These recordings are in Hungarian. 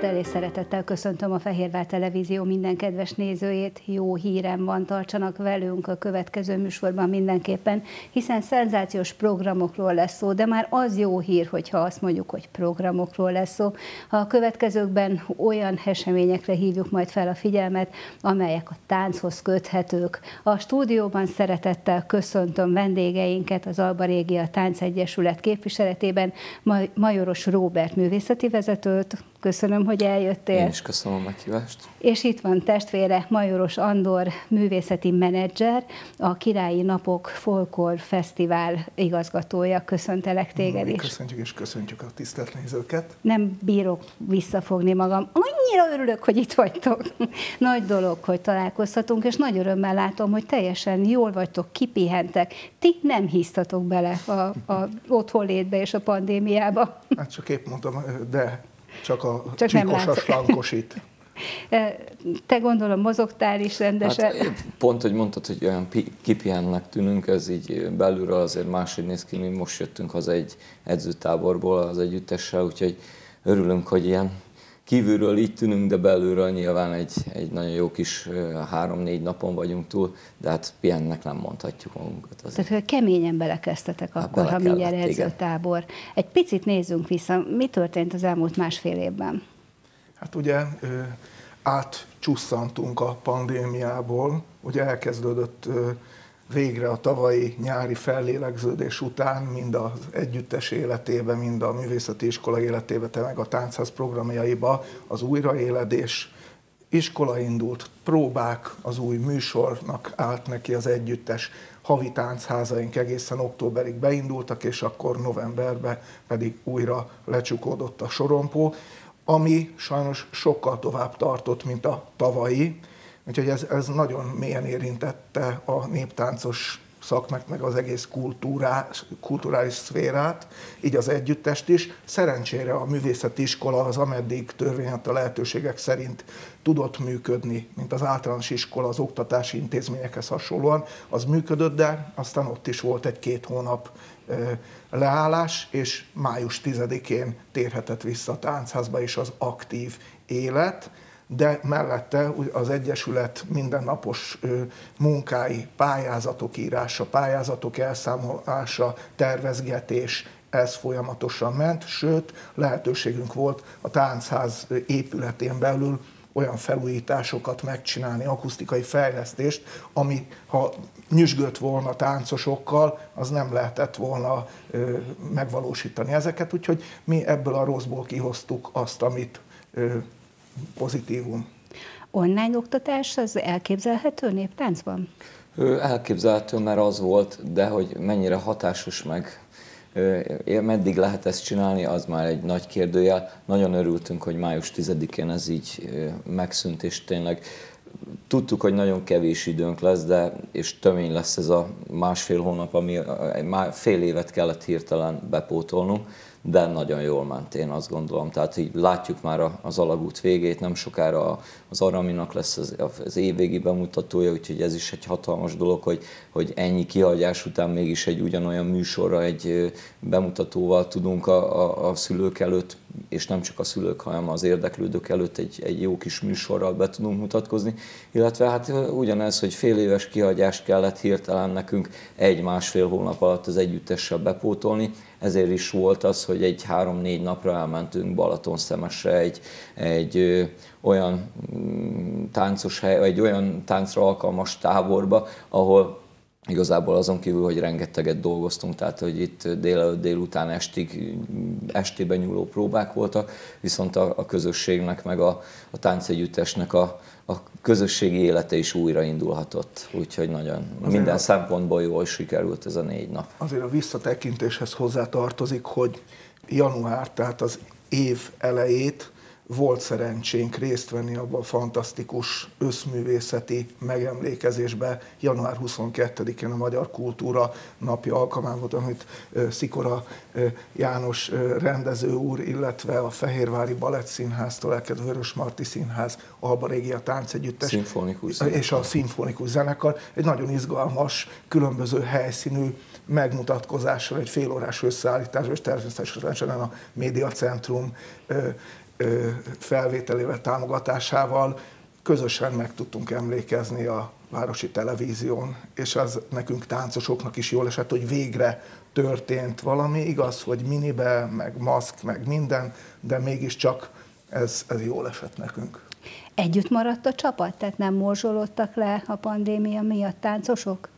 Tisztelettel és szeretettel köszöntöm a Fehérvár Televízió minden kedves nézőjét. Jó hírem van, tartsanak velünk a következő műsorban mindenképpen, hiszen szenzációs programokról lesz szó, de már az jó hír, hogyha azt mondjuk, hogy programokról lesz szó. A következőkben olyan eseményekre hívjuk majd fel a figyelmet, amelyek a tánchoz köthetők. A stúdióban szeretettel köszöntöm vendégeinket, az Alba Régia Táncegyesület képviseletében, Majoros Róbert művészeti vezetőt. Köszönöm, hogy eljöttél. Én is köszönöm a meghívást. És itt van testvére, Majoros Andor, művészeti menedzser, a Királyi Napok Folklór Fesztivál igazgatója. Köszöntelek téged is. Köszöntjük és köszöntjük a tisztelt nézőket. Nem bírok visszafogni magam. Annyira örülök, hogy itt vagytok. Nagy dolog, hogy találkozhatunk, és nagy örömmel látom, hogy teljesen jól vagytok, kipihentek. Ti nem hisztatok bele a otthonlétbe és a pandémiába. Hát csak épp mondtam, de csak a csíkos a slankosít. Te gondolom mozogtál is rendesen. Hát, pont, hogy mondtad, hogy olyan kipihennek tűnünk, ez így belülről azért máshogy néz ki, mi most jöttünk haza egy edzőtáborból az együttessel, úgyhogy örülünk, hogy ilyen kívülről így tűnünk, de belülről nyilván egy nagyon jó kis 3-4 napon vagyunk túl, de hát pihennek nem mondhatjuk magunkat. Azért. Tehát keményen belekezdtetek akkor, ha mindjárt edzőtábor. Egy picit nézzünk vissza, mi történt az elmúlt másfél évben? Hát ugye átcsusszantunk a pandémiából, ugye elkezdődött végre a tavalyi nyári fellélegződés után, mind az együttes életében, mind a művészeti iskola életében, te meg a táncház programjaiba az újraéledés. Iskola indult, próbák, az új műsornak állt neki az együttes, havi tánchazaink egészen októberig beindultak, és akkor novemberben pedig újra lecsukódott a sorompó, ami sajnos sokkal tovább tartott, mint a tavalyi. Úgyhogy ez nagyon mélyen érintette a néptáncos szakmát, meg az egész kulturális szférát, így az együttest is. Szerencsére a művészeti iskola az ameddig törvény adta lehetőségek szerint tudott működni, mint az általános iskola, az oktatási intézményekhez hasonlóan, az működött, de aztán ott is volt egy 2 hónap leállás, és május 10-én térhetett vissza a táncházba is az aktív élet, de mellette az Egyesület mindennapos munkái, pályázatok írása, pályázatok elszámolása, tervezgetés, ez folyamatosan ment, sőt lehetőségünk volt a táncház épületén belül olyan felújításokat megcsinálni, akusztikai fejlesztést, ami ha nyüzsgött volna táncosokkal, az nem lehetett volna megvalósítani ezeket, úgyhogy mi ebből a rosszból kihoztuk azt, amit pozitívum. Online oktatás az elképzelhető néptáncban? Elképzelhető, mert az volt, de hogy mennyire hatásos meg meddig lehet ezt csinálni, az már egy nagy kérdőjel. Nagyon örültünk, hogy május 10-én ez így megszűnt, és tényleg tudtuk, hogy nagyon kevés időnk lesz, és tömény lesz ez a másfél hónap, ami fél évet kellett hirtelen bepótolnunk, de nagyon jól ment, én azt gondolom. Tehát így látjuk már az alagút végét, nem sokára az Araminak lesz az évvégi bemutatója, úgyhogy ez is egy hatalmas dolog, hogy ennyi kihagyás után mégis egy ugyanolyan műsorra, egy bemutatóval tudunk a szülők előtt, és nem csak a szülők, hanem az érdeklődők előtt egy jó kis műsorral be tudunk mutatkozni. Illetve hát ugyanez, hogy fél éves kihagyást kellett hirtelen nekünk 1-1,5 hónap alatt az együttessel bepótolni, ezért is volt az, hogy egy 3-4 napra elmentünk Balatonszemesre egy olyan táncos hely, egy olyan táncra alkalmas táborba, ahol igazából azon kívül, hogy rengeteget dolgoztunk, tehát hogy itt délelőtt, délután estében nyúló próbák voltak, viszont a közösségnek, meg a táncegyüttesnek a közösségi élete is újraindulhatott. Úgyhogy nagyon minden szempontból jól sikerült ez a 4 nap. Azért a visszatekintéshez hozzátartozik, hogy január, tehát az év elejét volt szerencsénk részt venni abban a fantasztikus összművészeti megemlékezésbe január 22-én a Magyar Kultúra Napja alkalmával, amit Szikora János rendező úr, illetve a Fehérvári Balettszínháztól elkezdve Vörösmarty Színház, Alba Régia Táncegyüttes és a Szimfonikus Zenekar egy nagyon izgalmas, különböző helyszínű megmutatkozással, egy félórás összeállításban, és természetesen a Médiacentrum felvételével, támogatásával közösen meg tudtunk emlékezni a Városi Televízión, és az nekünk táncosoknak is jól esett, hogy végre történt valami, igaz, hogy minibe, meg maszk, meg minden, de mégiscsak ez jól esett nekünk. Együtt maradt a csapat? Tehát nem morzsolódtak le a pandémia miatt táncosok?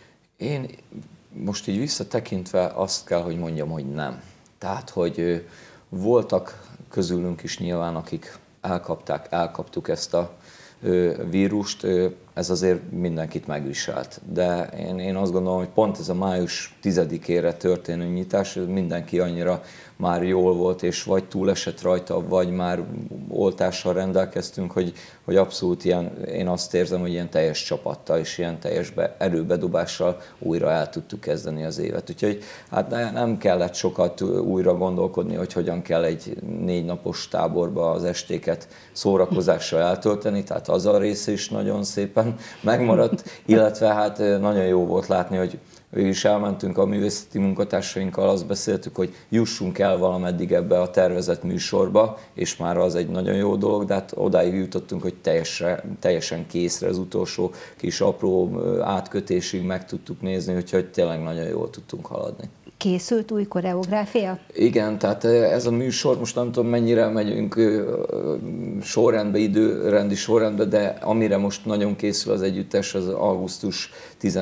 Én most így visszatekintve azt kell, hogy mondjam, hogy nem. Tehát, hogy voltak közülünk is nyilván, akik elkaptuk ezt a vírust, ez azért mindenkit megviselt. De én azt gondolom, hogy pont ez a május 10-ére történő nyitás, mindenki annyira már jól volt, és vagy túlesett rajta, vagy már oltással rendelkeztünk, hogy abszolút ilyen, én azt érzem, hogy ilyen teljes csapattal és ilyen teljes erőbedobással újra el tudtuk kezdeni az évet. Úgyhogy hát nem kellett sokat újra gondolkodni, hogy hogyan kell egy 4 napos táborba az estéket szórakozással eltölteni, tehát az a része is nagyon szépen megmaradt, illetve hát nagyon jó volt látni, hogy végül is elmentünk a művészeti munkatársainkkal, azt beszéltük, hogy jussunk el valameddig ebbe a tervezett műsorba, és már az egy nagyon jó dolog, de hát odáig jutottunk, hogy teljesen készre az utolsó kis apró átkötésig meg tudtuk nézni, úgyhogy tényleg nagyon jól tudtunk haladni. Készült új koreográfia? Igen, tehát ez a műsor, most nem tudom mennyire megyünk sorrendbe, időrendi sorrendbe, de amire most nagyon készül az együttes, az augusztus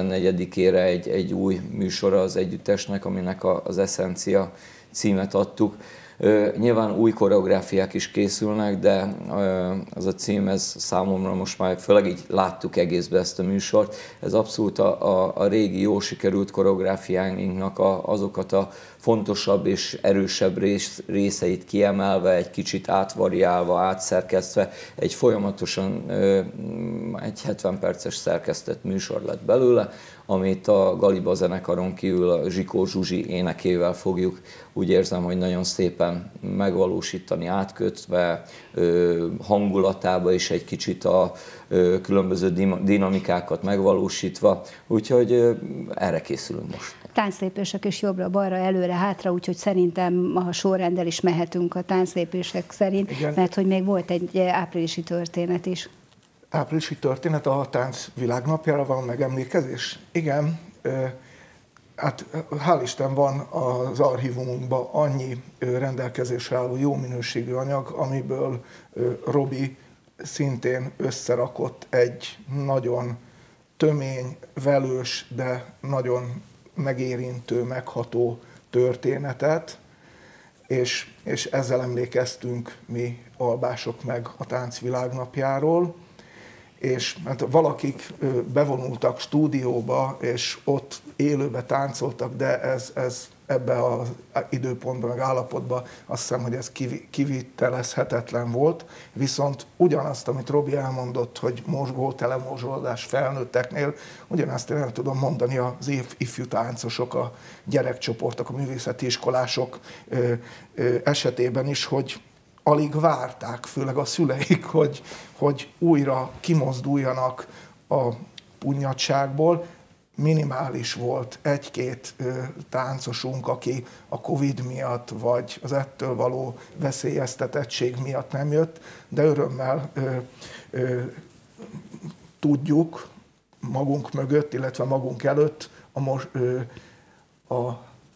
14-ére egy új műsora az együttesnek, aminek az Essencia címet adtuk. Nyilván új koreográfiák is készülnek, de az a cím, ez számomra most már, főleg így láttuk egészbe ezt a műsort, ez abszolút a régi jó sikerült koreográfiáinknak azokat a fontosabb és erősebb részeit kiemelve, egy kicsit átvariálva, átszerkesztve, egy folyamatosan egy 70 perces szerkesztett műsor lett belőle, amit a Galiba zenekaron kívül a Zsikó Zsuzsi énekével fogjuk, úgy érzem, hogy nagyon szépen megvalósítani, átkötve, hangulatába is egy kicsit a különböző dinamikákat megvalósítva, úgyhogy erre készülünk most. Tánclépések is jobbra-balra, előre-hátra, úgyhogy szerintem a sorrenddel is mehetünk a tánclépések szerint, igen. Mert hogy még volt egy áprilisi történet is. Áprilisi történet, a tánc világnapjára van megemlékezés? Igen, hát hál' Isten van az archívumunkban annyi rendelkezésre álló jó minőségű anyag, amiből Robi szintén összerakott egy nagyon tömény, velős, de nagyon megérintő, megható történetet, és ezzel emlékeztünk mi albások meg a tánc világnapjáról, és hát valakik bevonultak stúdióba, és ott élőbe táncoltak, de ez ebbe az időpontban, meg állapotban azt hiszem, hogy ez kivitelezhetetlen volt. Viszont ugyanazt, amit Robi elmondott, hogy mozgó, telemorzsolódás felnőtteknél, ugyanazt én el tudom mondani az ifjú táncosok, a gyerekcsoportok, a művészeti iskolások esetében is, hogy alig várták, főleg a szüleik, hogy újra kimozduljanak a punyadságból. Minimális volt egy-két táncosunk, aki a Covid miatt, vagy az ettől való veszélyeztetettség miatt nem jött, de örömmel tudjuk magunk mögött, illetve magunk előtt a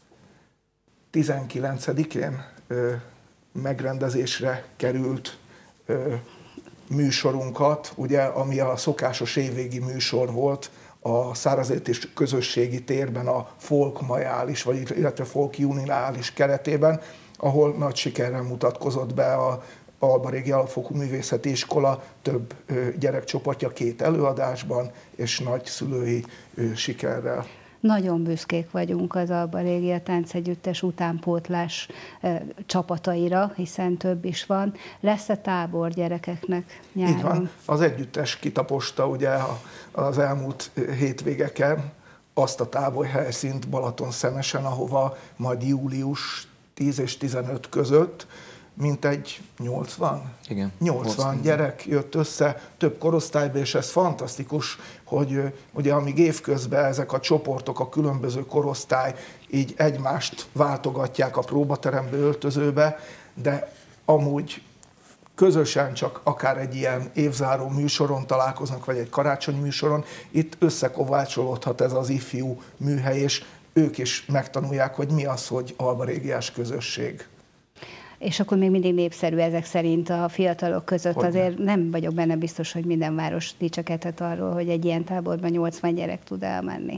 19-én megrendezésre került műsorunkat, ugye, ami a szokásos évvégi műsor volt, a Szárazértés közösségi térben a folk majális, vagy illetve folk junilális keretében, ahol nagy sikerrel mutatkozott be a Alba Régi Alapfokú Művészeti Iskola több gyerekcsoportja 2 előadásban, és nagy szülői sikerrel. Nagyon büszkék vagyunk az Alba Régi Táncegyüttes utánpótlás csapataira, hiszen több is van. Lesz-e tábor gyerekeknek nyáron? Így van. Az együttes kitaposta ugye az elmúlt hétvégeken azt a táborhelyszínt Balatonszemesen, ahova majd július 10 és 15 között mintegy 80? Igen. 80 gyerek jött össze több korosztályba, és ez fantasztikus, hogy ugye amíg évközben ezek a csoportok, a különböző korosztály így egymást váltogatják a próbaterembe, öltözőbe, de amúgy közösen csak akár egy ilyen évzáró műsoron találkoznak, vagy egy karácsony műsoron, itt összekovácsolódhat ez az ifjú műhely, és ők is megtanulják, hogy mi az, hogy albarégiás közösség. És akkor még mindig népszerű ezek szerint a fiatalok között. Hogyne. Azért nem vagyok benne biztos, hogy minden város dicsekedhet arról, hogy egy ilyen táborban 80 gyerek tud elmenni.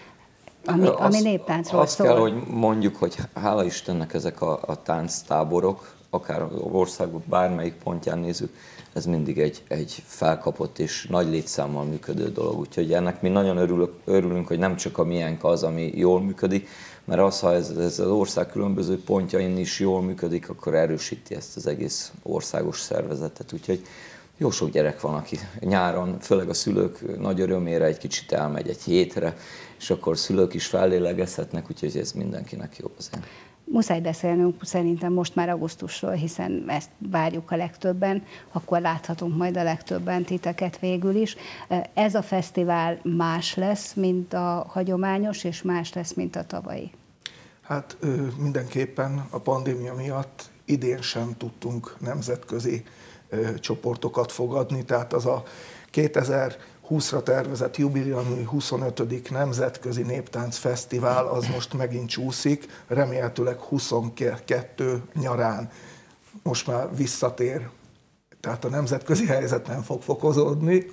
Ami néptáncról azt szól. Azt kell, hogy mondjuk, hogy hála Istennek ezek a tánctáborok, akár országok bármelyik pontján nézzük, ez mindig egy felkapott és nagy létszámmal működő dolog. Úgyhogy ennek mi nagyon örülünk, hogy nem csak a miénk az, ami jól működik, mert ha ez az ország különböző pontjain is jól működik, akkor erősíti ezt az egész országos szervezetet. Úgyhogy jó sok gyerek van, aki nyáron, főleg a szülők nagy örömére egy kicsit elmegy egy hétre, és akkor szülők is fellélegezhetnek, úgyhogy ez mindenkinek jó azért. Muszáj beszélnünk szerintem most már augusztusról, hiszen ezt várjuk a legtöbben, akkor láthatunk majd a legtöbben titeket végül is. Ez a fesztivál más lesz, mint a hagyományos, és más lesz, mint a tavalyi? Hát mindenképpen a pandémia miatt idén sem tudtunk nemzetközi csoportokat fogadni, tehát az a 2020-ra tervezett jubileumi 25. Nemzetközi Néptánc Fesztivál az most megint csúszik, remélhetőleg 22 nyarán most már visszatér, tehát a nemzetközi helyzet nem fog fokozódni.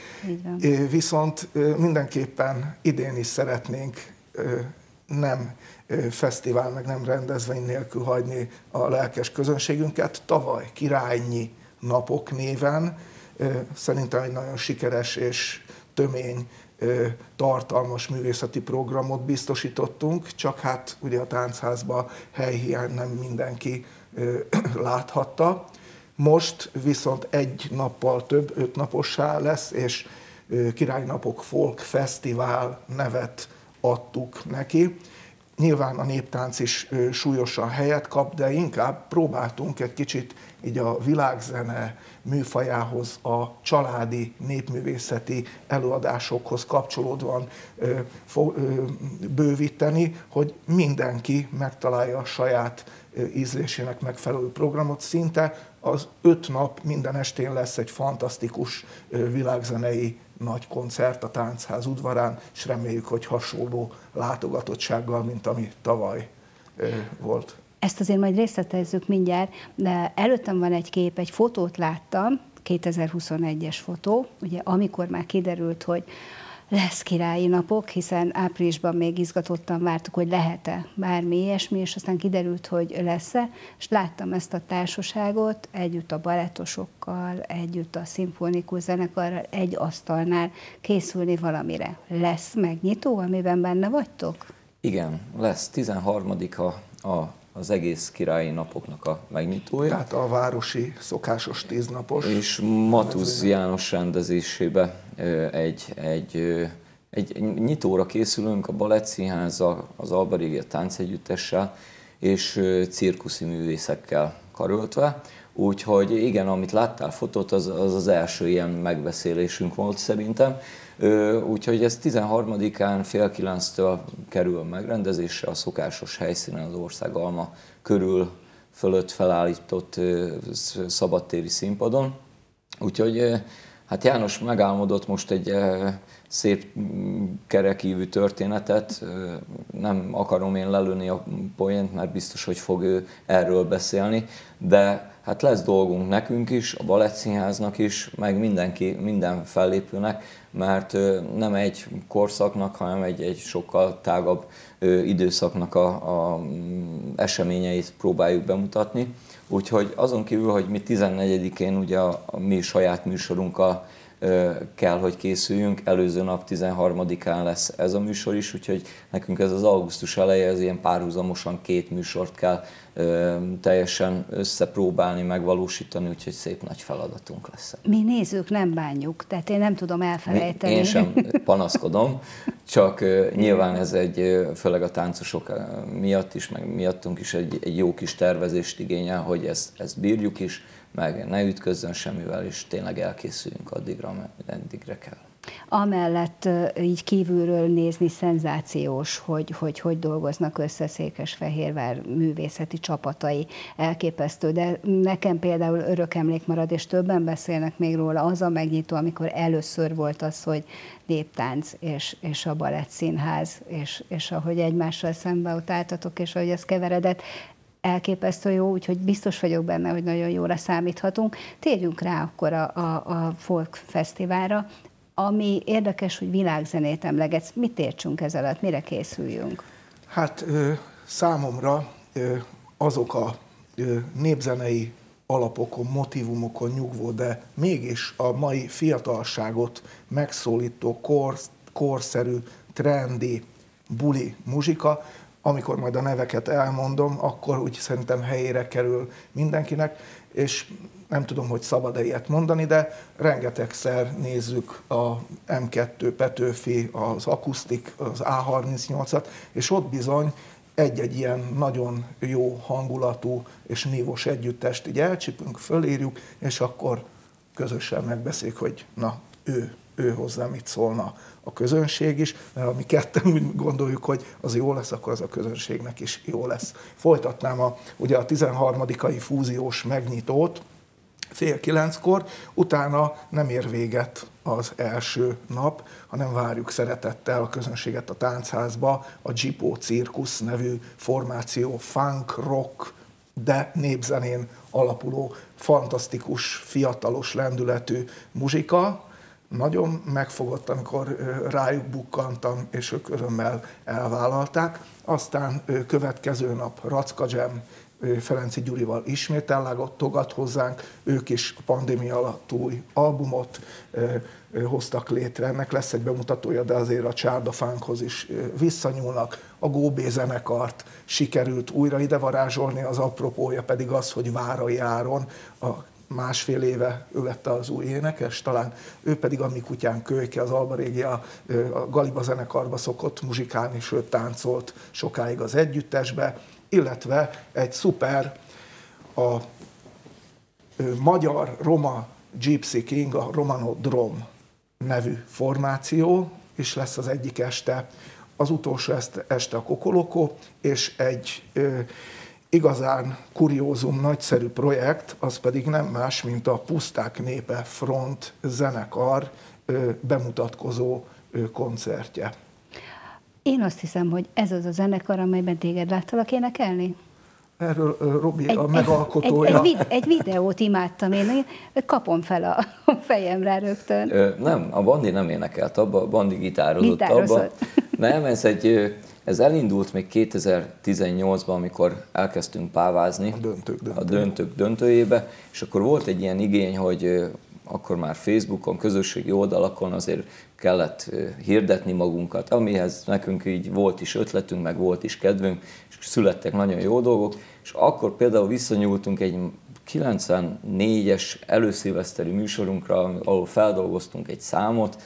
Viszont mindenképpen idén is szeretnénk nem fesztivál, meg nem rendezvény nélkül hagyni a lelkes közönségünket. Tavaly Királynyi Napok néven szerintem egy nagyon sikeres és tömény, tartalmas művészeti programot biztosítottunk, csak hát ugye a táncházban helyhiány nem mindenki láthatta. Most viszont egy nappal több, 5 napossá lesz, és Királynapok Folk Fesztivál nevet adtuk neki. Nyilván a néptánc is súlyosan helyet kap, de inkább próbáltunk egy kicsit így a világzene műfajához, a családi népművészeti előadásokhoz kapcsolódóan bővíteni, hogy mindenki megtalálja a saját ízlésének megfelelő programot. Szinte az 5 nap minden estén lesz egy fantasztikus világzenei nagy koncert a Táncház udvarán, és reméljük, hogy hasonló látogatottsággal, mint ami tavaly volt. Ezt azért majd részletezzük mindjárt, de előttem van egy kép, egy fotót láttam, 2021-es fotó, ugye amikor már kiderült, hogy lesz Királyi Napok, hiszen áprilisban még izgatottan vártuk, hogy lehet-e bármi ilyesmi, és aztán kiderült, hogy lesz-e, és láttam ezt a társaságot együtt a balettosokkal, együtt a szimfonikus zenekarral, egy asztalnál készülni valamire. Lesz megnyitó, amiben benne vagytok? Igen, lesz 13-a az egész Királyi Napoknak a megnyitója. Tehát a városi szokásos 10 napos. És Matusz János rendezésébe egy nyitóra készülünk a Balettszínházzal, az Alba Regia Táncegyüttessel és cirkuszi művészekkel karöltve. Úgyhogy igen, amit láttál fotót, az első ilyen megbeszélésünk volt szerintem. Úgyhogy ez 13-án fél 9-től kerül megrendezésre a szokásos helyszínen, az Országalma körül fölött felállított szabadtéri színpadon. Úgyhogy hát János megálmodott most egy szép kerekívű történetet, nem akarom én lelőni a poént, mert biztos, hogy fog ő erről beszélni, de hát lesz dolgunk nekünk is, a Balettszínháznak is, meg minden fellépőnek, mert nem egy korszaknak, hanem egy sokkal tágabb időszaknak a eseményeit próbáljuk bemutatni. Úgyhogy azon kívül, hogy mi 14-én ugye a mi saját műsorunkkal kell, hogy készüljünk, előző nap 13-án lesz ez a műsor is, úgyhogy nekünk ez az augusztus eleje, ez ilyen párhuzamosan 2 műsort kell teljesen összepróbálni, megvalósítani, úgyhogy szép nagy feladatunk lesz. Mi nézők nem bánjuk, tehát én nem tudom elfelejteni. Én sem panaszkodom, csak nyilván ez főleg a táncosok miatt is, meg miattunk is egy jó kis tervezést igényel, hogy ezt bírjuk is, meg ne ütközzön semmivel, és tényleg elkészüljünk eddigre kell. Amellett így kívülről nézni szenzációs, hogy dolgoznak össze Székesfehérvár művészeti csapatai, elképesztő, de nekem például örök emlék marad, és többen beszélnek még róla, az a megnyitó, amikor először volt az, hogy néptánc és a Balettszínház, és ahogy egymással szembe ott álltatok, és ahogy ez keveredett, elképesztő jó, úgyhogy biztos vagyok benne, hogy nagyon jóra számíthatunk. Térjünk rá akkor a Folk Fesztiválra, ami érdekes, hogy világzenét emlegetsz. Mit értsünk ez alatt? Mire készüljünk? Hát számomra azok a népzenei alapokon, motívumokon nyugvó, de mégis a mai fiatalságot megszólító, korszerű, trendi, buli muzsika, amikor majd a neveket elmondom, akkor úgy szerintem helyére kerül mindenkinek, és nem tudom, hogy szabad-e ilyet mondani, de rengetegszer nézzük a M2 Petőfi, az Akusztik, az A38-at, és ott bizony egy-egy ilyen nagyon jó hangulatú és nívós együttest így elcsípünk, fölírjuk, és akkor közösen megbeszéljük, hogy na, ő hozzá mit szólna a közönség is, mert mi ketten úgy gondoljuk, hogy az jó lesz, akkor az a közönségnek is jó lesz. Folytatnám ugye a 13. fúziós megnyitót, 8:30, utána nem ér véget az első nap, hanem várjuk szeretettel a közönséget a táncházba, a Gyipó Cirkusz nevű formáció, funk, rock, de népzenén alapuló, fantasztikus, fiatalos lendületű muzsika. Nagyon megfogott, amikor rájuk bukkantam, és ők örömmel elvállalták. Aztán következő nap Racka Jam, Ferenci Gyurival ismét ellátogat hozzánk, ők is a pandémia alatt új albumot hoztak létre, ennek lesz egy bemutatója, de azért a Csárda Funkhoz is visszanyúlnak, a Góbé zenekart sikerült újra ide varázsolni, az apropója pedig az, hogy Várai Áron, a másfél éve ő lett az új énekes, talán ő pedig a Mi Kutyánk Kölyke, az Alba Régia, a Galiba zenekarba szokott muzsikálni, sőt táncolt sokáig az együttesbe, illetve egy szuper, a magyar Roma Gypsy King, a Romano Drom nevű formáció is lesz az egyik este, az utolsó este a Kokoloko, és egy igazán kuriózum, nagyszerű projekt, az pedig nem más, mint a Puszták Népe Front zenekar bemutatkozó koncertje. Én azt hiszem, hogy ez az a zenekar, amelyben téged láttalak énekelni? Erről Robi a megalkotója. Egy videót imádtam én, kapom fel a fejemre rögtön. Nem, a Bandi nem énekelt abba, a Bandi gitározott abba. Nem, ez elindult még 2018-ban, amikor elkezdtünk pávázni a döntők döntőjébe, és akkor volt egy ilyen igény, hogy akkor már Facebookon, közösségi oldalakon azért kellett hirdetni magunkat, amihez nekünk így volt is ötletünk, meg volt is kedvünk, és születtek nagyon jó dolgok, és akkor például visszanyúltunk egy 94-es előszilveszteri műsorunkra, ahol feldolgoztunk egy számot,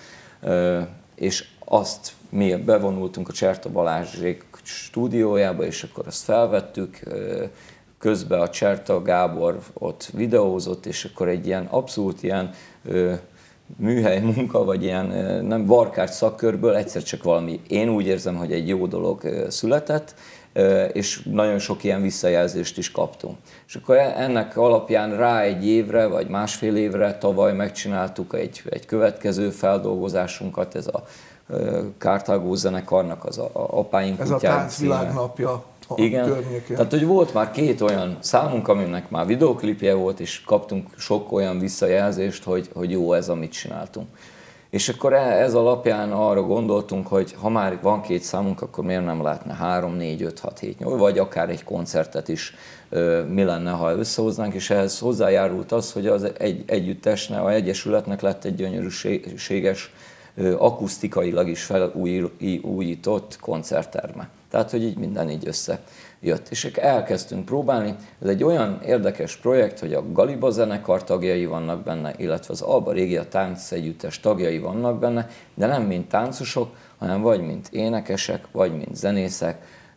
és azt mi bevonultunk a Cserta Balázsék stúdiójába, és akkor azt felvettük, közben a Cserta Gábor ott videózott, és akkor egy ilyen abszolút ilyen műhely munka, vagy ilyen nem varkács szakkörből egyszer csak valami, én úgy érzem, hogy egy jó dolog született, és nagyon sok ilyen visszajelzést is kaptunk. És akkor ennek alapján rá egy évre, vagy másfél évre tavaly megcsináltuk egy következő feldolgozásunkat, ez a Kártágó zenekarnak az Apáink Kutyánk. Ez a táncvilágnapja. Igen, környékén. Tehát hogy volt már 2 olyan számunk, aminek már videóklipje volt, és kaptunk sok olyan visszajelzést, hogy jó ez, amit csináltunk. És akkor ez alapján arra gondoltunk, hogy ha már van 2 számunk, akkor miért nem lehetne 3, 4, 5, 6, 7, 8, vagy akár egy koncertet is mi lenne, ha összehoznánk, és ehhez hozzájárult az, hogy az együttesnek, az egyesületnek lett egy gyönyörűséges, akusztikailag is felújított koncertterme. Tehát, hogy így minden így összejött. És elkezdtünk próbálni. Ez egy olyan érdekes projekt, hogy a Galiba zenekar tagjai vannak benne, illetve az Alba Régia táncegyüttes tagjai vannak benne, de nem mint táncosok, hanem vagy mint énekesek, vagy mint zenészek,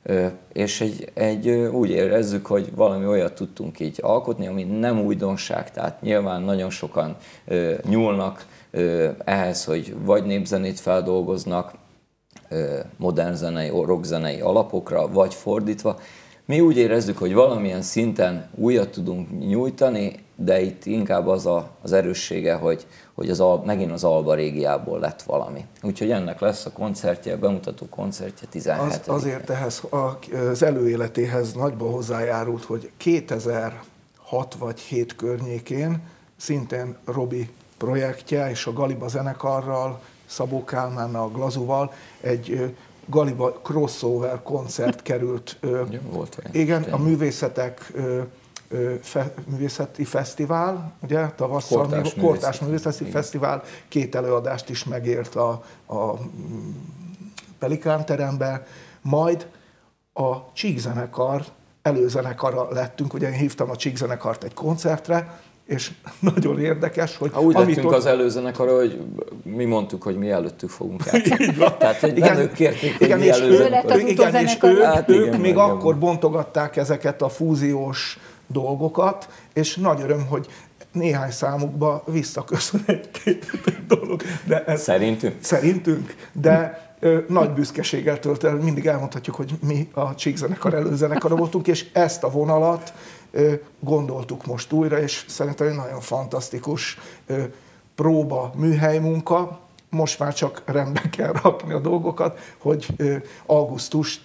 És úgy érezzük, hogy valami olyat tudtunk így alkotni, ami nem újdonság, tehát nyilván nagyon sokan nyúlnak ehhez, hogy vagy népzenét feldolgoznak, modern zenei, rockzenei alapokra, vagy fordítva. Mi úgy érezzük, hogy valamilyen szinten újat tudunk nyújtani, de itt inkább az erőssége, hogy megint az Alba régiából lett valami. Úgyhogy ennek lesz a koncertje, a bemutató koncertje 17. Azért ehhez az előéletéhez nagyban hozzájárult, hogy 2006 vagy 7 környékén szintén Robi projektje és a Galiba zenekarral, Szabó Kálmánnal, Glazuval egy Galiba crossover koncert került. Volt olyan. Igen, a művészeti fesztivál, ugye, tavasszal, Kortárs Művészeti Fesztivál 2 előadást is megért a Pelikán terembe, majd a Csíkzenekar előzenekara lettünk, ugye én hívtam a Csíkzenekart egy koncertre, és nagyon érdekes, hogy... Úgy lettünk az előzenekarra, hogy mi mondtuk, hogy mi előttük fogunk játszani. Tehát, hogy ők kérték, hogy mi előzenekar. Igen, és ők még akkor bontogatták ezeket a fúziós dolgokat, és nagy öröm, hogy néhány számukba visszaköszön egy-két dolog. De szerintünk, de nagy büszkeséggel tölt el, mindig elmondhatjuk, hogy mi a Csíkzenekar előzenekara voltunk, és ezt a vonalat gondoltuk most újra, és szerintem egy nagyon fantasztikus próba, műhelymunka. Most már csak rendbe kell rakni a dolgokat, hogy augusztus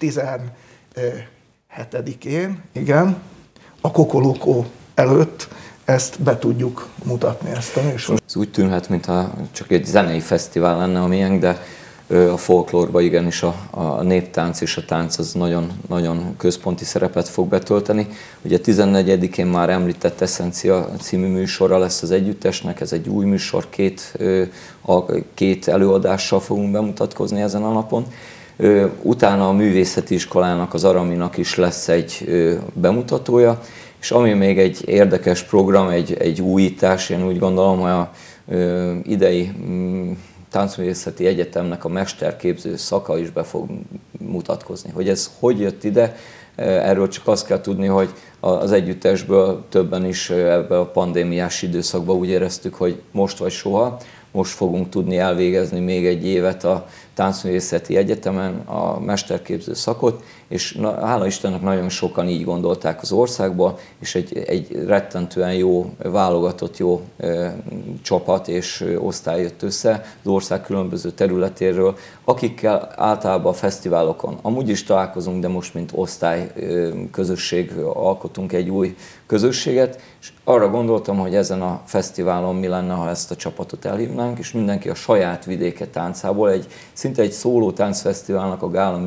17-én, igen, a Kokolókó előtt ezt be tudjuk mutatni, ezt a műsort. Ez úgy tűnhet, mintha csak egy zenei fesztivál lenne a miénk, de a folklórban igenis a néptánc és a tánc az nagyon, nagyon központi szerepet fog betölteni. Ugye 14-én már említett Essencia című műsora lesz az együttesnek, ez egy új műsor, két előadással fogunk bemutatkozni ezen a napon. Utána a művészeti iskolának, az Araminak is lesz egy bemutatója, és ami még egy érdekes program, egy újítás, én úgy gondolom, hogy a idei Táncművészeti Egyetemnek a mesterképző szaka is be fog mutatkozni. Hogy ez hogy jött ide, erről csak azt kell tudni, hogy az együttesből többen is ebben a pandémiás időszakban úgy éreztük, hogy most vagy soha, most fogunk tudni elvégezni még egy évet a Táncművészeti Egyetemen a mesterképző szakot, és hála Istennek nagyon sokan így gondolták az országban, és egy rettentően jó, válogatott jó csapat és osztály jött össze az ország különböző területéről, akikkel általában a fesztiválokon amúgy is találkozunk, de most mint osztály közösség alkotunk egy új közösséget, és arra gondoltam, hogy ezen a fesztiválon mi lenne, ha ezt a csapatot elhívnánk, és mindenki a saját vidéke táncából, szinte egy szóló táncfesztiválnak a gála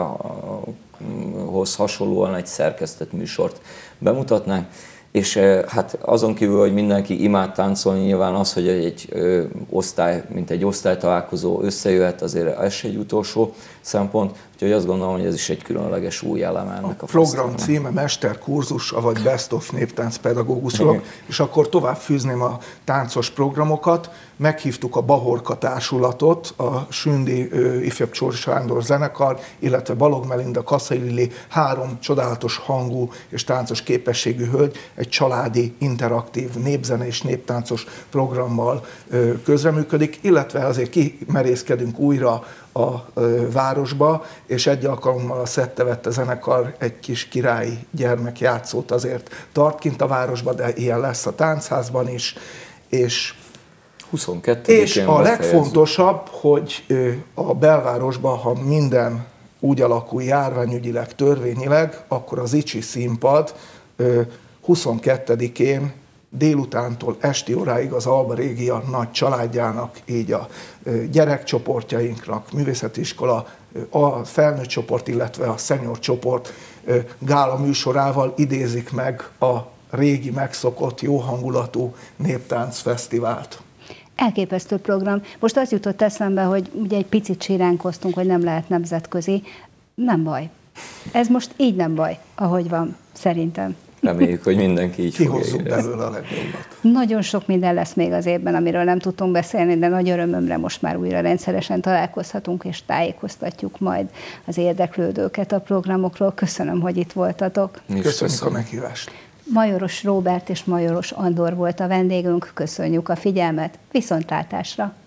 műsorahoz hasonlóan egy szerkesztett műsort bemutatnánk, és hát azon kívül, hogy mindenki imád táncolni, nyilván az, hogy egy osztály, mint egy osztálytalálkozó összejöhet, azért ez egy utolsó szempont, úgyhogy azt gondolom, hogy ez is egy különleges új elem ennek a program címe mesterkurzus, vagy Best of néptánc pedagógusok, és akkor tovább fűzném a táncos programokat. Meghívtuk a Bahorka társulatot, a Sündi ifjabb Csóri Sándor zenekar, illetve Balog Melinda, Kaszai Lili, 3 csodálatos hangú és táncos képességű hölgy, egy családi, interaktív népzene és néptáncos programmal közreműködik, illetve azért kimerészkedünk újra a városba, és egy alkalommal a Szettevette zenekar egy kis királyi gyermekjátszót azért tart kint a városba, de ilyen lesz a táncházban is, és 22. És a legfontosabb, hogy a belvárosban, ha minden úgy alakul járványügyileg, törvényileg, akkor az Icsi színpad 22-én délutántól esti óráig az Alba Régia nagy családjának, így a gyerekcsoportjainknak, művészeti iskola, a felnőtt csoport, illetve a senior csoport gála műsorával idézik meg a régi megszokott, jó hangulatú néptáncfesztivált. Elképesztő program. Most az jutott eszembe, hogy ugye egy picit siránkoztunk, hogy nem lehet nemzetközi. Nem baj. Ez most így nem baj, ahogy van, szerintem. Reméljük, hogy mindenki így fogja Kihozzuk érezni. belőle a legjobbat. Nagyon sok minden lesz még az évben, amiről nem tudtunk beszélni, de nagy örömömre most már újra rendszeresen találkozhatunk, és tájékoztatjuk majd az érdeklődőket a programokról. Köszönöm, hogy itt voltatok. Köszönjük a meghívást. Majoros Róbert és Majoros Andor volt a vendégünk. Köszönjük a figyelmet, viszontlátásra!